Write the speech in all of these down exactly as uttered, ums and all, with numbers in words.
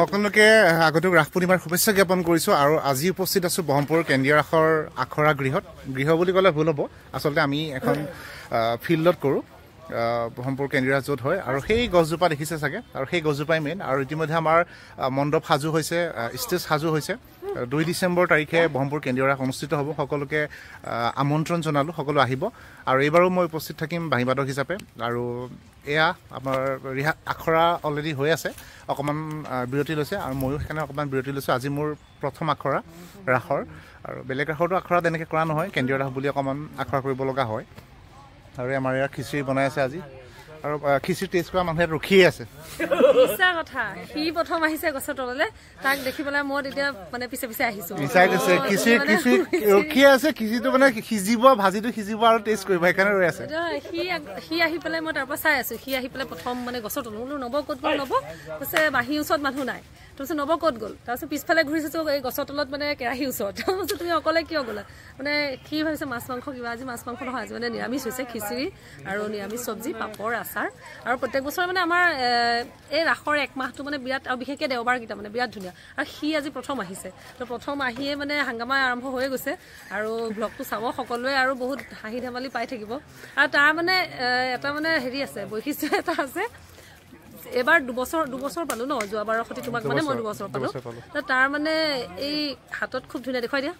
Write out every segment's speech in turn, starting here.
সকলোকে আগতেও ৰাস পূৰ্ণিমাৰ শুভেচ্ছা জ্ঞাপন কৰিছোঁ আৰু আজি উপস্থিত আছোঁ ব্ৰহ্মপুৰ কেন্দ্ৰীয় ৰাসৰ আখৰা গৃহত গৃহ বুলি ক'লে ভুল হ'ব আচলতে আমি এখন ফিল্ডত কৰোঁ ব্ৰহ্মপুৰ কেন্দ্ৰীয় য'ত হয় আৰু সেই গছজোপা দেখিছে চাগে আৰু সেই গছজোপাই মেইন আৰু ইতিমধ্যে আমাৰ মণ্ডপ সাজু হৈছে ষ্টেজ সাজু হৈছে দুই ডিচেম্বৰ তাৰিখে ব্ৰহ্মপুৰ কেন্দ্ৰীয় ৰাস অনুষ্ঠিত হ'ব সকলোকে আমন্ত্ৰণ জনালোঁ সকলো আহিব আৰু এইবাৰো মই উপস্থিত থাকিম বাঁহীবাদক হিচাপে আৰু এয়া আমাৰ ৰিহা আখৰা অলৰেডি হৈ আছে অকণমান বিৰতি লৈছে আৰু ময়ো সেইকাৰণে অকণমান বিৰতি লৈছোঁ আজি মোৰ প্ৰথম আখৰা ৰাসৰ আৰু বেলেগ ৰাসৰতো আখৰা তেনেকৈ কৰা নহয় কেন্দ্ৰীয় ৰাস বুলি অকণমান আখৰা কৰিব লগা হয় আৰু আমাৰ ইয়াৰ খিচিৰি বনাই আছে আজি আৰু খিচিৰি টেষ্ট কৰা মানুহে ৰখিয়ে আছে মিছা কথা সি প্ৰথম আহিছে গছৰ তললৈ তাক দেখি পেলাই মই তেতিয়া মানে পিছে পিছে আহিছো মিছাই কৈছে খিচিৰি খিচিৰি ৰখিয়ে আছে খিচিৰিটো মানে সিজিব ভাজিটো সিজিব আৰু টেষ্ট কৰিব সেইকাৰণে ৰৈ আছে সি সি আহি পেলাই মই তাৰ পৰা চাই আছো সি আহি পেলাই প্ৰথম মানে গছৰ তলত বোলো নব ক'ত গ'ল নব কৈছে বাঁহীৰ ওচৰত মানুহ নাই তাৰপিছত নব ক'ত গ'ল তাৰপিছত পিছফালে ঘূৰি চাইছো এই গছৰ তলত মানে কেৰাহীৰ ওচৰত তাৰপিছত তুমি অকলে কিয় গ'লা মানে কি ভাবিছে মাছ মাংস কিবা আজি মাছ মাংস নহয় আজি মানে নিৰামিষ হৈছে খিচিৰি আৰু নিৰামিষ চব্জি পাপৰ আচাৰ আৰু প্ৰত্যেক বছৰ মানে আমাৰ এই ৰাসৰ এক মাহটো মানে বিৰাট আৰু বিশেষকৈ দেওবাৰকেইটা মানে বিৰাট ধুনীয়া আৰু সি আজি প্ৰথম আহিছে তো প্ৰথম আহিয়ে মানে হাংগামা আৰম্ভ হৈ গৈছে আৰু ব্লগটো চাব সকলোৱে আৰু বহুত হাঁহি ধেমালি পাই থাকিব আৰু তাৰ মানে এটা মানে হেৰি আছে বৈশিষ্ট্য এটা আছে এবাৰ দুবছৰ দুবছৰ পালো ন যোৱাবাৰৰ সৈতে তোমাক মানে মই দুবছৰ পালো তাৰ মানে এই হাতত খুব ধুনীয়া দেখুৱাই দিয়া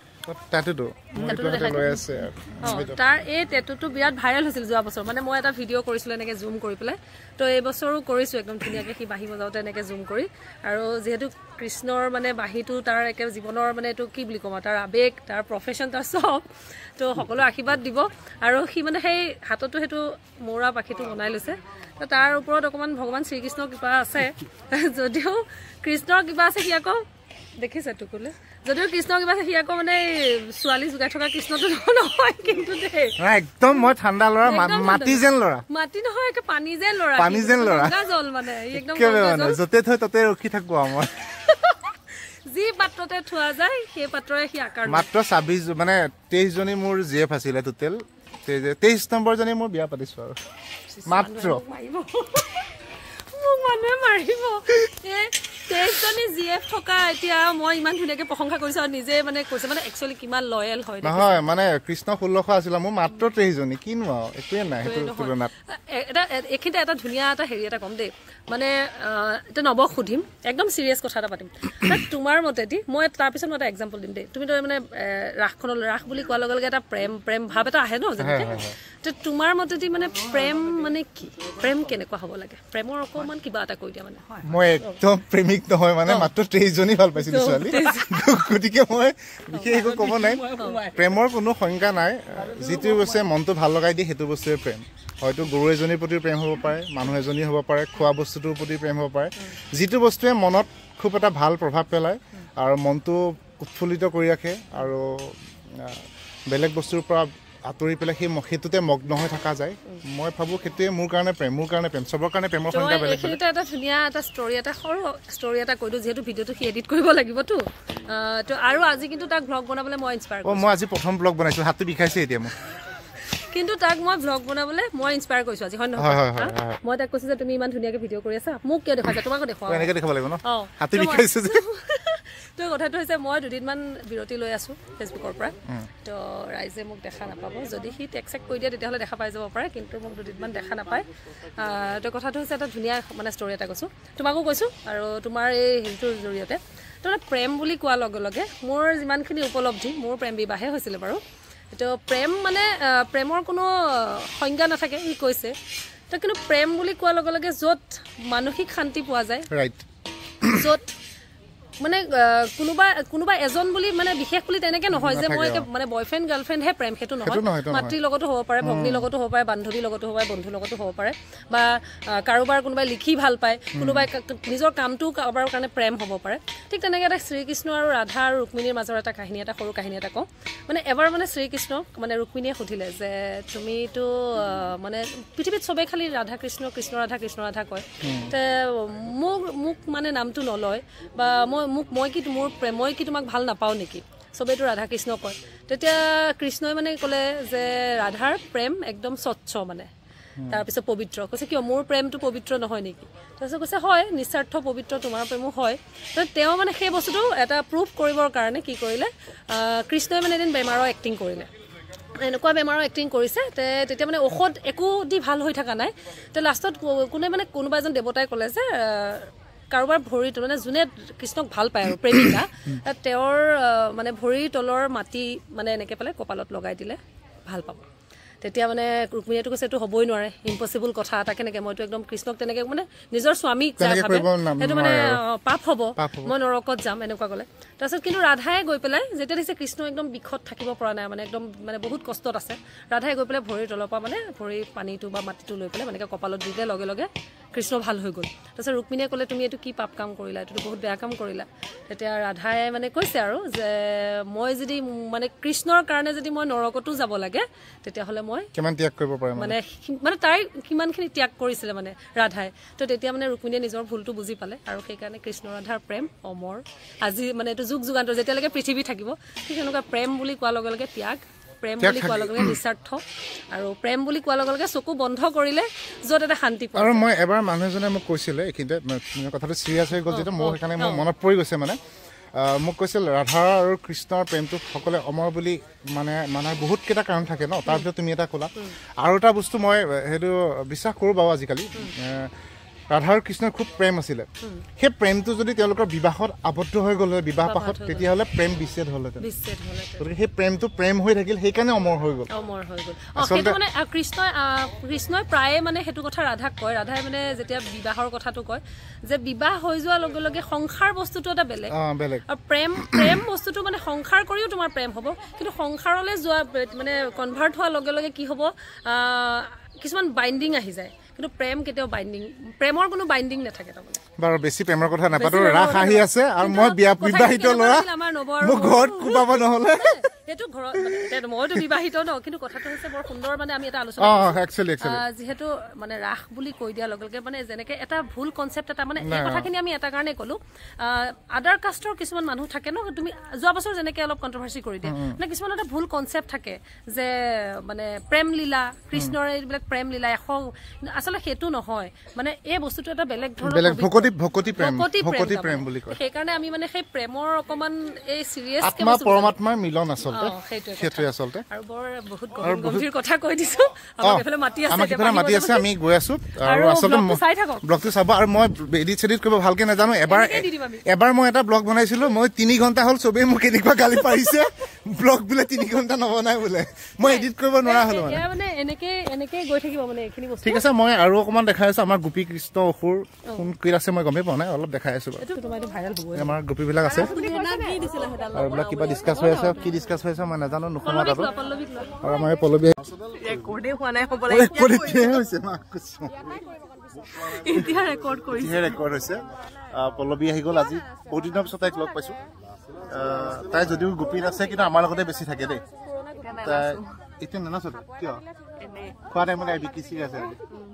তাৰ এই টেটুটো বিৰাট ভাইৰেল হৈছিল যোৱা বছৰ মানে মই এটা ভিডিঅ' কৰিছিলো এনেকে জুম কৰি পেলাই তো এইবছৰো কৰিছো একদম ধুনীয়াকৈ সি বাঁহী বজাওঁতে এনেকে জুম কৰি আৰু যিহেতু কৃষ্ণৰ মানে বাঁহীটো তাৰ একে জীৱনৰ মানে এইটো কি বুলি ক'ম তাৰ আৱেগ তাৰ প্ৰফেশ্যন তাৰ চব তো সকলো আশীৰ্বাদ দিব আৰু সি মানে সেই হাততো সেইটো মৌৰা পাখিটো বনাই লৈছে তো তাৰ ওপৰত অকণমান ভগৱান শ্ৰীকৃষ্ণৰ কিবা আছে যদিও কৃষ্ণৰ কিবা আছে সি আকৌ দেখিছে টুকুলে যদিও কৃষ্ণ কিবা সি আকৌ মানে ছোৱালী যোগাই থকা কৃষ্ণটো নহয় কিন্তু দেই একদম মই ঠাণ্ডা ল'ৰা মাটি যেন ল'ৰা মাটি নহয় একে পানী যেন ল'ৰা পানী যেন ল'ৰা গংগা জল মানে একদম য'তে থৈ তাতে ৰখি থাকো মই যি পাত্ৰতে থোৱা যায় সেই পাত্ৰৰে সি আকাৰ মাত্ৰ ছাব্বিছ মানে তেইছ জনী মোৰ জি এফ আছিলে টোটেল তেইছ নম্বৰ জনী মোৰ বিয়া পাতিছো আৰু মাত্ৰ মোক মানুহে মাৰিব তেইছজনী জি এফ থকা এতিয়া মই ইমান ধুনীয়াকৈ প্ৰশংসা কৰিছো আৰু নিজে মানে কৈছে মানে একচুৱেলি কিমান লয়েল হয় নহয় মানে কৃষ্ণ ষোল্লশ আছিলে মোৰ মাত্ৰ তেইছজনী কিনো আৰু একোৱে নাই সেইটো তুলনাত এটা এইখিনিতে এটা ধুনীয়া এটা হেৰি এটা ক'ম দেই মানে এতিয়া নবক সুধিম একদম চিৰিয়াছ কথা এটা পাতিম তোমাৰ মতেদি মই তাৰপিছত মই এটা এক্সাম্পল দিম দেই তুমিতো মানে ৰাসখনৰ ৰাস বুলি কোৱাৰ লগে লগে এটা প্ৰেম প্ৰেম ভাৱ এটা আহে ন যেনেকৈ তো তোমাৰ মতেদি মানে প্ৰেম মানে কি প্ৰেম কেনেকুৱা হ'ব লাগে প্ৰেমৰ অকণমান কিবা এটা কৈ দিয়া মানে মই একদম প্ৰেমিক নহয় মানে মাত্ৰ তেইছজনী ভাল পাইছিলো ছোৱালী গতিকে মই বিশেষ একো ক'ব নাই প্ৰেমৰ কোনো সংজ্ঞা নাই যিটো বস্তুৱে মনটো ভাল লগাই দিয়ে সেইটো বস্তুৱে প্ৰেম হয়তো গৰু এজনীৰ প্ৰতি প্ৰেম হ'ব পাৰে মানুহ এজনী হ'ব পাৰে খোৱা বস্তুটোৰ প্ৰতি প্ৰেম হ'ব পাৰে যিটো বস্তুৱে মনত খুব এটা ভাল প্ৰভাৱ পেলায় আৰু মনটো উৎফুল্লিত কৰি ৰাখে আৰু বেলেগ বস্তুৰ পৰা আঁতৰি পেলাই সেই সেইটোতে মগ্ন হৈ থকা যায় মই ভাবোঁ সেইটোৱে মোৰ কাৰণে প্ৰেম মোৰ কাৰণে প্ৰেম চবৰ কাৰণে প্ৰেমৰ সংজ্ঞা বেলেগ বেলেগ এটা ধুনীয়া এটা ষ্টৰি এটা সৰু ষ্টৰি এটা কৈ দিওঁ যিহেতু ভিডিঅ'টো সি এডিট কৰিব লাগিবতো তো আৰু আজি কিন্তু তাক ভ্লগ বনাবলৈ মই ইনস্পায়াৰ কৰিছোঁ মই আজি প্ৰথম ভ্লগ বনাইছোঁ হাতটো বিষাইছে এতিয়া মোৰ কিন্তু তাক মই ভ্লগ বনাবলৈ মই ইনস্পায়াৰ কৰিছোঁ আজি হয় নহয় মই তাক কৈছোঁ যে তুমি ইমান ধুনীয়াকৈ ভিডিঅ' কৰি আছা মোক কিয় দেখুৱাইছা তোমাকো দেখুৱাওঁ এনেকৈ দেখাব লাগিব ন হাতটো বিষাইছে যে তো কথাটো হৈছে মই দুদিনমান বিৰতি লৈ আছোঁ ফেচবুকৰ পৰা তো ৰাইজে মোক দেখা নাপাব যদি সি টেক চেক কৰি দিয়ে তেতিয়াহ'লে দেখা পাই যাব পাৰে কিন্তু মোক দুদিনমান দেখা নাপায় তো কথাটো হৈছে এটা ধুনীয়া মানে ষ্টৰি এটা কৈছোঁ তোমাকো কৈছোঁ আৰু তোমাৰ এই হেৰিটোৰ জৰিয়তে তো প্ৰেম বুলি কোৱাৰ লগে লগে মোৰ যিমানখিনি উপলব্ধি মোৰ প্ৰেম বিবাহে হৈছিলে বাৰু তো প্ৰেম মানে প্ৰেমৰ কোনো সংজ্ঞা নাথাকে সি কৈছে তো কিন্তু প্ৰেম বুলি কোৱাৰ লগে লগে য'ত মানসিক শান্তি পোৱা যায় ৰাইট য'ত মানে কোনোবা কোনোবা এজন বুলি মানে বিশেষ বুলি তেনেকৈ নহয় যে মই মানে বয়ফ্ৰেণ্ড গাৰ্লফ্ৰেণ্ডহে প্ৰেম সেইটো নহয় মাতৃৰ লগতো হ'ব পাৰে ভগ্নীৰ লগতো হ'ব পাৰে বান্ধৱীৰ লগতো হ'ব পাৰে বন্ধুৰ লগতো হ'ব পাৰে বা কাৰোবাৰ কোনোবাই লিখি ভাল পায় কোনোবাই নিজৰ কামটো কাৰোবাৰ কাৰণে প্ৰেম হ'ব পাৰে ঠিক তেনেকৈ এটা শ্ৰীকৃষ্ণ আৰু ৰাধা আৰু ৰুক্মিণীৰ মাজৰ এটা কাহিনী এটা সৰু কাহিনী এটা কওঁ মানে এবাৰ মানে শ্ৰীকৃষ্ণক মানে ৰুক্মিণীয়ে সুধিলে যে তুমিতো মানে পৃথিৱীত চবেই খালি ৰাধা কৃষ্ণ কৃষ্ণ ৰাধা কৃষ্ণ ৰাধা কয় তে মোক মোক মানে নামটো নলয় বা মই মোক মই কি মোৰ প্ৰেম মই কি তোমাক ভাল নাপাওঁ নেকি চবেইতো ৰাধা কৃষ্ণ কয় তেতিয়া কৃষ্ণই মানে ক'লে যে ৰাধাৰ প্ৰেম একদম স্বচ্ছ মানে তাৰপিছত পবিত্ৰ কৈছে কিয় মোৰ প্ৰেমটো পবিত্ৰ নহয় নেকি তাৰপিছত কৈছে হয় নিস্বাৰ্থ পবিত্ৰ তোমাৰ প্ৰেমো হয় তেওঁ মানে সেই বস্তুটো এটা প্ৰুফ কৰিবৰ কাৰণে কি কৰিলে কৃষ্ণই মানে এদিন বেমাৰৰ এক্টিং কৰিলে এনেকুৱা বেমাৰৰ এক্টিং কৰিছে তে তেতিয়া মানে ঔষধ একো দি ভাল হৈ থকা নাই তে লাষ্টত কোনে মানে কোনোবা এজন দেৱতাই ক'লে যে কাৰোবাৰ ভৰিটো মানে যোনে কৃষ্ণক ভাল পায় আৰু প্ৰেমিকা তেওঁৰ মানে ভৰিৰ তলৰ মাটি মানে এনেকৈ পেলাই কপালত লগাই দিলে ভাল পাব তেতিয়া মানে ৰুক্মিণীয়েতো কৈছে এইটো হ'বই নোৱাৰে ইম্পচিবল কথা এটা কেনেকৈ মইতো একদম কৃষ্ণক তেনেকৈ মানে নিজৰ স্বামীক যাই ভাবে সেইটো মানে পাপ হ'ব মই নৰকত যাম এনেকুৱা ক'লে তাৰপিছত কিন্তু ৰাধাই গৈ পেলাই যেতিয়া দেখিছে কৃষ্ণ একদম বিষত থাকিব পৰা নাই মানে একদম মানে বহুত কষ্টত আছে ৰাধাই গৈ পেলাই ভৰিৰ তলৰ পৰা মানে ভৰিৰ পানীটো বা মাটিটো লৈ পেলাই মানে কপালত দি দিলে লগে লগে কৃষ্ণ ভাল হৈ গ'ল তাৰপিছত ৰুক্মিণীয়ে ক'লে তুমি এইটো কি পাপ কাম কৰিলা এইটো বহুত বেয়া কাম কৰিলা তেতিয়া ৰাধাই মানে কৈছে আৰু যে মই যদি মানে কৃষ্ণৰ কাৰণে যদি মই নৰকতো যাব লাগে তেতিয়াহ'লে মই কিমান ত্যাগ কৰিব পাৰে মানে মানে তাই কিমানখিনি ত্যাগ কৰিছিলে মানে ৰাধাই তো তেতিয়া মানে ৰুক্মিণীয়ে নিজৰ ভুলটো বুজি পালে আৰু সেইকাৰণে কৃষ্ণ ৰাধাৰ প্ৰেম অমৰ আজি মানে এইটো যুগ যুগান্তৰ যেতিয়ালৈকে পৃথিৱী থাকিব ঠিক এনেকুৱা প্ৰেম বুলি কোৱাৰ লগে লগে ত্যাগ প্ৰেম বুলি কোৱাৰ লগে লগে নিস্বাৰ্থ আৰু প্ৰেম বুলি কোৱাৰ লগে লগে চকু বন্ধ কৰিলে য'ত এটা শান্তি পায় আৰু মই এবাৰ মানুহ এজনে মোক কৈছিলে এইখিনিতে কথাটো চিৰিয়াছ হৈ গ'ল যেতিয়া মোৰ সেইকাৰণে মোৰ মনত পৰি গৈছে মানে মোক কৈছিল ৰাধা আৰু কৃষ্ণৰ প্ৰেমটো সকলোৱে অমৰ বুলি মানে মানুহৰ বহুতকেইটা কাৰণ থাকে ন তাৰ ভিতৰত তুমি এটা ক'লা আৰু এটা বস্তু মই সেইটো বিশ্বাস কৰোঁ বাৰু আজিকালি ৰাধা আৰু কৃষ্ণৰ খুব প্ৰেম আছিলে সেই প্ৰেমটো যদি তেওঁলোকৰ বিবাহত আবদ্ধ হৈ গ'ল হয় বিবাহ পাশত তেতিয়াহ'লে প্ৰেম বিচ্ছেদ হ'লহেঁতেন গতিকে সেই প্ৰেমটো প্ৰেম হৈ থাকিল সেইকাৰণে অমৰ হৈ গ'ল অমৰ হৈ গ'ল আচলতে মানে কৃষ্ণই কৃষ্ণই প্ৰায়ে মানে সেইটো কথা ৰাধাক কয় ৰাধাই মানে যেতিয়া বিবাহৰ কথাটো কয় যে বিবাহ হৈ যোৱাৰ লগে লগে সংসাৰ বস্তুটো এটা বেলেগ বেলেগ আৰু প্ৰেম প্ৰেম বস্তুটো মানে সংসাৰ কৰিও তোমাৰ প্ৰেম হ'ব কিন্তু সংসাৰলৈ যোৱা মানে কনভাৰ্ট হোৱাৰ লগে লগে কি হ'ব কিছুমান বাইণ্ডিং আহি যায় কিন্তু প্ৰেম কেতিয়াও বাইণ্ডিং প্ৰেমৰ কোনো বাইণ্ডিং নাথাকে তাৰমানে বাৰু বেছি প্ৰেমৰ কথা নাপাতো ৰাস আহি আছে আৰু মই বিয়া বিবাহিত ল'ৰা মোক ঘৰত কোবাব নহ'লে সেইটো ঘৰত মানে মইতো বিবাহিত ন কিন্তু কথাটো হৈছে বৰ সুন্দৰ মানে আমি এটা আলোচনা যিহেতু মানে ৰাস বুলি কৈ দিয়াৰ লগে লগে মানে যেনেকে এটা ভুল কনচেপ্ট এটা মানে এই কথাখিনি আমি এটা কাৰণে ক'লো আদাৰ কাষ্টৰ কিছুমান মানুহ থাকে ন তুমি যোৱা বছৰ যেনেকে অলপ কণ্ট্ৰভাৰ্চি কৰি দিয়ে মানে কিছুমান এটা ভুল কনচেপ্ট থাকে যে মানে প্ৰেম লীলা কৃষ্ণৰ এইবিলাক প্ৰেম লীলা এশ আচলতে সেইটো নহয় মানে এই বস্তুটো এটা বেলেগ ধৰণৰ ভকতি ভকতি প্ৰেম ভকতি প্ৰেম বুলি কয় সেইকাৰণে আমি মানে সেই প্ৰেমৰ অকমান এই চিৰিয়াছ আত্মা পৰমাত্মাৰ মিলন আচলতে সেইটোৱে আচলতে আৰু বৰ বহুত গম্ভীৰ কথা কৈ দিছো আমাক এফালে মাতি আছে আমাক এফালে মাতি আছে আমি গৈ আছো আৰু আচলতে ব্লগটো চাব আৰু মই এডিট চেডিট কৰিব ভালকে নাজানো এবাৰ এবাৰ মই এটা ব্লগ বনাইছিলো মই তিনি ঘণ্টা হ'ল চবেই মোক এনেকুৱা গালি পাৰিছে ব্লগ বোলে তিনি ঘণ্টা নবনাই বোলে মই এডিট কৰিব নোৱাৰা হ'লো মানে এনেকে এনেকে গৈ থাকিব মানে এইখিনি বস্তু ঠিক আছে মই আৰু অকমান দেখাই আছো আমাৰ গোপী কৃষ্ণ অসুৰ কোন কি আছে মই গমেই পোৱা নাই অলপ দেখাই আছো আমাৰ গোপীবিলাক আছে আৰু এইবিলাক কিবা ডিছকাছ হৈ আছে কি ডিছকাছ হৈ আছে মই নাজানো নুশুনাত আৰু আমাৰ পল্লৱী ৰেকৰ্ডে হোৱা নাই হ'ব এতিয়া ৰেকৰ্ড কৰিছে ৰেকৰ্ড হৈছে পল্লৱী আহি গ'ল আজি বহুত দিনৰ পিছত তাইক লগ পাইছো তাই যদিও গোপী আছে কিন্তু আমাৰ লগতে বেছি থাকে দেই তাই এতিয়া নানাচো কিয় খোৱা টাইমত আই বিকি চিৰি আছে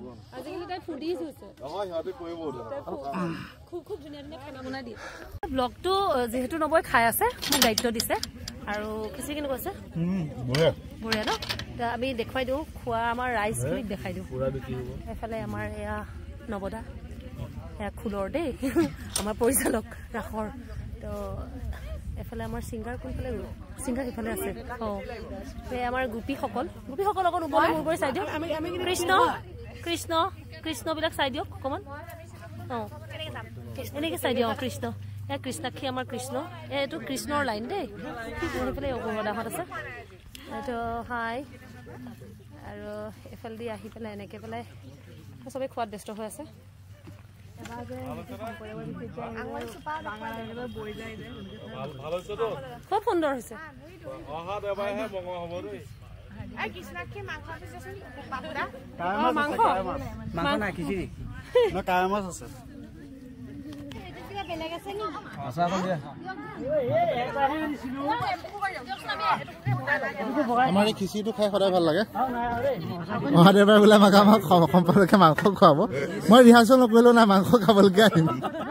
ব্লগটো যিহেতু নবৈ খাই আছে মোক দায়িত্ব দিছে আৰু খিচিৰি কেনেকুৱা আছে বঢ়িয়া ন আমি দেখুৱাই দিওঁ খোৱা আমাৰ ৰাইজখিনিক দেখাই দিওঁ এফালে আমাৰ এয়া নৱদা এয়া খোলৰ দেই আমাৰ পৰিচালক ৰাসৰ তো এফালে আমাৰ ছিংগাৰ কোনফালে গ'ল ছিংগাৰ সিফালে আছে অঁ এই আমাৰ গোপীসকল গোপীসকল অকণ ওপৰলৈ মূৰ কৰি চাই দিয়ক কৃষ্ণ কৃষ্ণ কৃষ্ণবিলাক চাই দিয়ক অকণমান অঁ এনেকৈ চাই দিয়ক অঁ কৃষ্ণ এয়া কৃষ্ণাক্ষী আমাৰ কৃষ্ণ এইটো কৃষ্ণৰ লাইন দেই সেইফালে অপৰাধাহঁত আছে এইটো হাই আৰু এইফালেদি আহি পেলাই এনেকৈ পেলাই চবেই খোৱাত ব্যস্ত হৈ আছে খুব সুন্দৰ হৈছে আমাৰ এই খিচিৰিটো খাই সদায় ভাল লাগে মহাদেৱবাৰে বোলে আমাক আমাক সম্পৰ্কে মাংস খুৱাব মই ৰিহাৰ্চেল নকৰিলেও নাই মাংস খাবলৈকে আহিম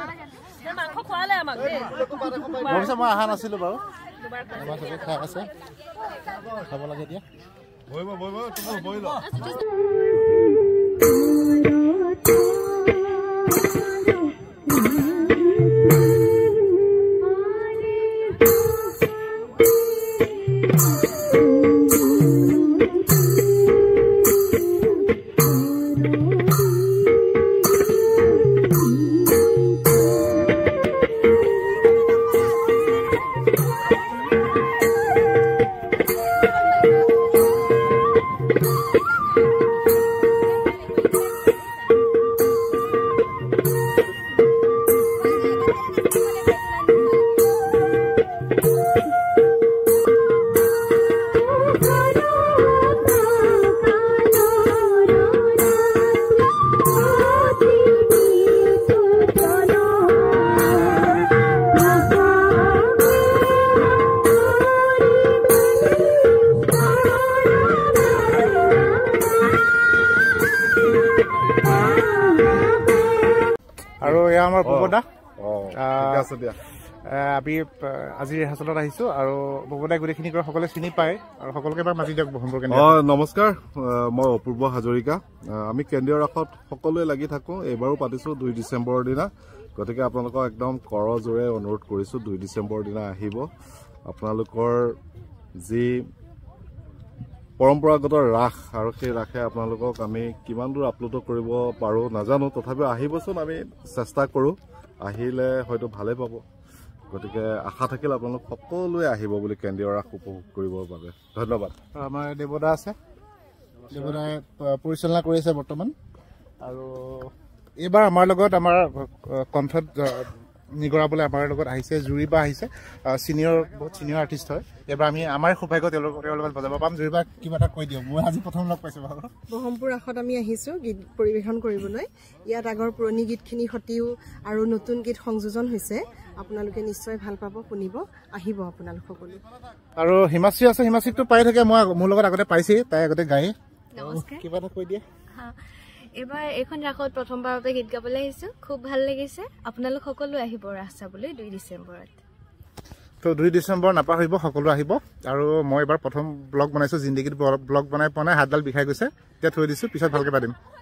মই অহা নাছিলো বাৰু আমাৰ চবে খাই আছে খাব লাগে এতিয়া আৰু এয়া আমাৰ ববদা দিয়া আমি আজি ৰিহাৰ্চেলত আহিছো আৰু ববদাই গোটেইখিনি কৰা সকলোৱে চিনি পায় আৰু সকলোকে এবাৰ মাতি দিয়ক বহম্পুৰ কেন্দ্ৰীয়। নমস্কাৰ, মই অপূৰ্ব হাজৰিকা। আমি কেন্দ্ৰীয় ৰাসত সকলোৱে লাগি থাকো। এইবাৰো পাতিছো দুই ডিচেম্বৰৰ দিনা, গতিকে আপোনালোকক একদম কৰজোৰে অনুৰোধ কৰিছো দুই ডিচেম্বৰৰ দিনা আহিব। আপোনালোকৰ যি পৰম্পৰাগত ৰাস আৰু সেই ৰাসে আপোনালোকক আমি কিমান দূৰ আপ্লুত কৰিব পাৰো নাজানো, তথাপিও আহিবচোন, আমি চেষ্টা কৰো। আহিলে হয়তো ভালে পাব। গতিকে আশা থাকিল আপোনালোক সকলোৱে আহিব বুলি কেন্দ্ৰীয় ৰাস উপভোগ কৰিবৰ বাবে। ধন্যবাদ। আমাৰ দেৱদা আছে, দেৱদাই পৰিচালনা কৰি আছে বৰ্তমান। আৰু এইবাৰ আমাৰ লগত আমাৰ কণ্ঠত নিগৰাবলৈ আমাৰ লগত আহিছে জুৰিবা আহিছে, চিনিয়ৰ বহুত চিনিয়ৰ আৰ্টিষ্ট হয়। এইবাৰ আমি আমাৰ সৌভাগ্য তেওঁলোকৰ তেওঁৰ লগত বজাব পাম। জুৰিবা কিবা এটা কৈ দিয়ক, মই আজি প্ৰথম লগ পাইছো বাৰু। বহম্পুৰ ৰাসত আমি আহিছো গীত পৰিৱেশন কৰিবলৈ। ইয়াত আগৰ পুৰণি গীতখিনি সতিও আৰু নতুন গীত সংযোজন হৈছে। আপোনালোকে নিশ্চয় ভাল পাব, শুনিব, আহিব আপোনালোক সকলো। আৰু হিমাশ্ৰী আছে, হিমাশ্ৰীকটো পাই থাকে, মই মোৰ লগত আগতে পাইছেই, তাই আগতে গায়ে। কিবা এটা কৈ দিয়ে। এইবাৰ এইখন ৰাসত প্ৰথমবাৰতে গীত গাবলৈ আহিছো, খুব ভাল লাগিছে। আপোনালোক সকলো আহিব ৰাস চাবলৈ দুই ডিচেম্বৰত। তো দুই ডিচেম্বৰ নাপাহৰিব, সকলো আহিব। আৰু মই এইবাৰ প্ৰথম ব্লগ বনাইছো, জিন্দগীত ব্লগ বনাই পোৱা নাই, হাতডাল বিষাই গৈছে, এতিয়া থৈ দিছো, পিছত ভালকে পাতিম।